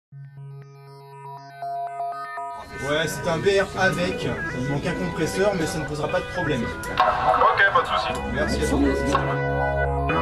Ouais, c'est un VR avec. Il manque un compresseur, mais ça ne posera pas de problème. Ok, pas de soucis. Merci à toi.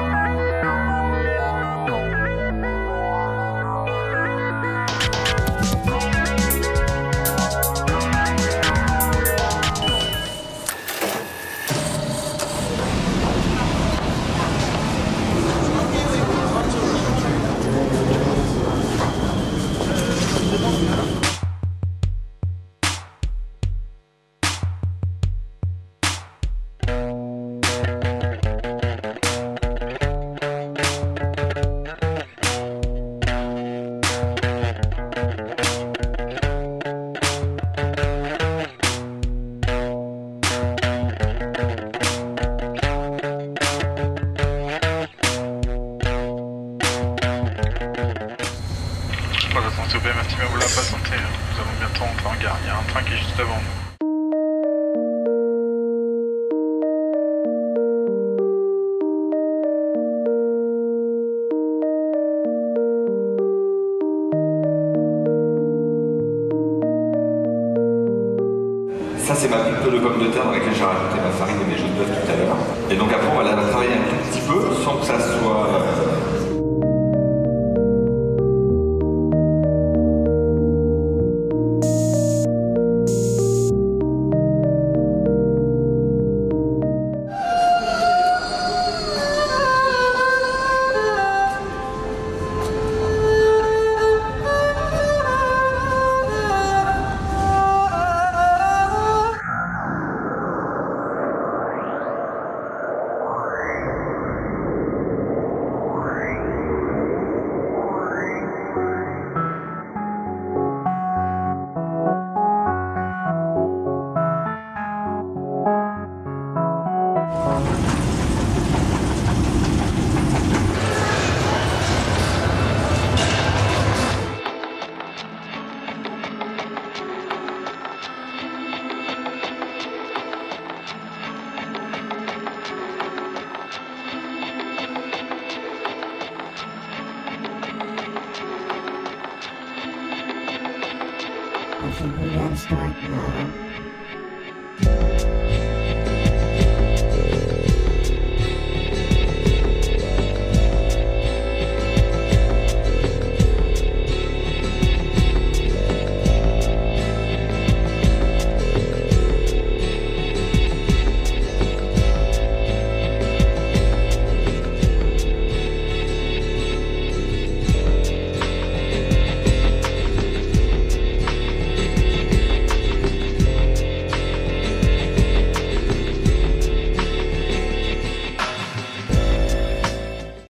S'il vous plaît, merci, mais vous la patientez. Nous allons bientôt entrer en gare. Il y a un train qui est juste devant nous. Ça, c'est ma pulpe de pommes de terre dans laquelle j'ai rajouté ma farine et mes jaunes d'œufs tout à l'heure. Et donc après, on va la travailler un tout petit peu sans que ça soit... I think we gotta start now.